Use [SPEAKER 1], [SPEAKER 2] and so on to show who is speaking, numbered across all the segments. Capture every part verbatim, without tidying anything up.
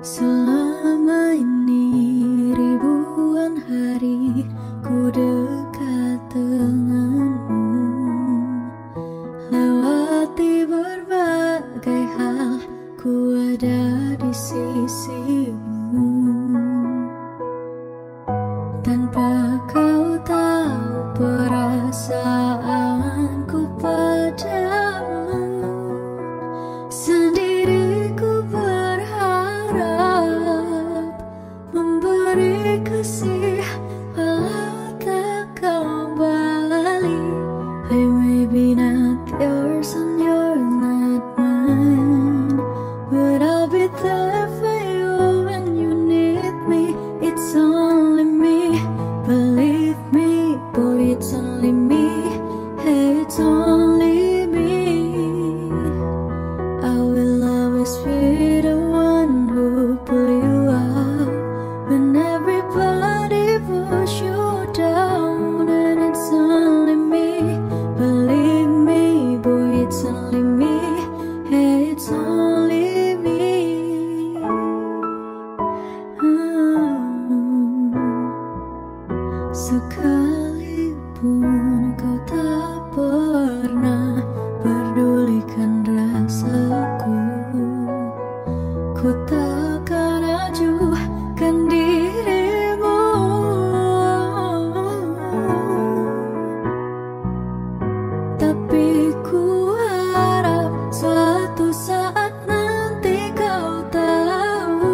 [SPEAKER 1] Selama ini ribuan hari ku dekat denganmu, lewati berbagai hal ku ada di sisimu. Tanpa kau tahu perasaanku padamu, sendiri ku berharap memberi kasih walau tak kembali. I may be not yours and you're not mine, but I'll be there for you when you need me. It's only me, believe me, boy, it's only me. Hey, it's only me. I will always be the one who pull you up when everybody push you down. And it's only me, believe me, boy, it's only me. Hey, it's only me. Hmm. Sekalipun kau tak pernah pedulikan rasaku, ku takkan ajukan dirimu. Tapi ku harap suatu saat nanti kau tahu,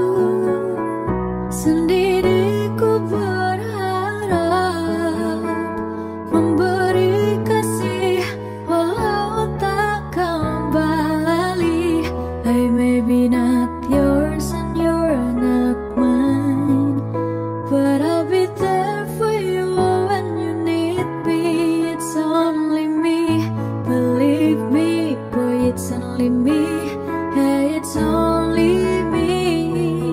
[SPEAKER 1] sendiri ku berharap memberi kasih walau tak kembali. I may be not yours and you're not mine, but I'll be there for you when you need me. It's only me, believe me, boy, it's only me. Hey, it's only me.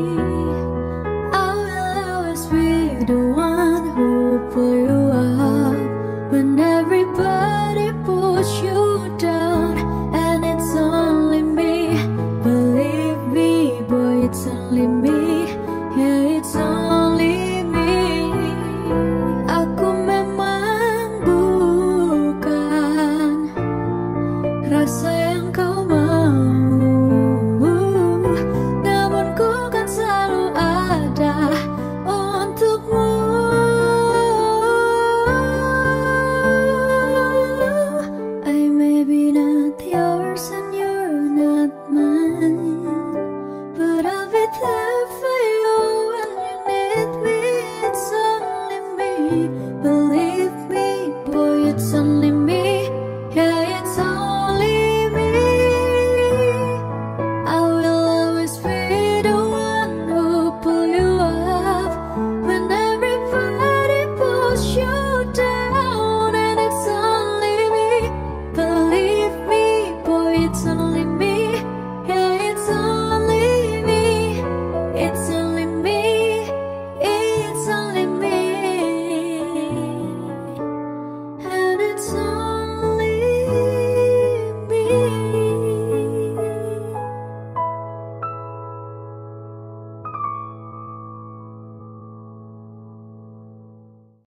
[SPEAKER 1] I will always be the one who pull you up when everybody push you down. And it's only me, believe me, boy, it's only me. Yeah, it's only me. Aku memang bukan rasa yang kau mau, namun ku kan selalu ada untukmu. I may be not yours and you're not mine, but I'll be there for you when you need me. It's only me.